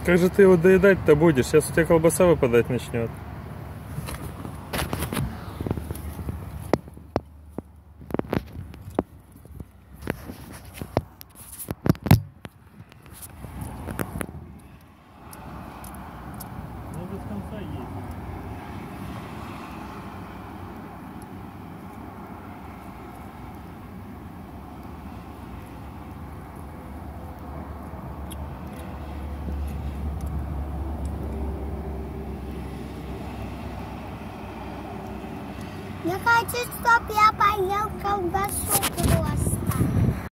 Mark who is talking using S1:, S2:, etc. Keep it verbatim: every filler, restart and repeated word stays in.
S1: как же ты его доедать-то будешь? Сейчас у тебя колбаса выпадать начнет.
S2: Я хочу, чтобы я поел колбасу просто.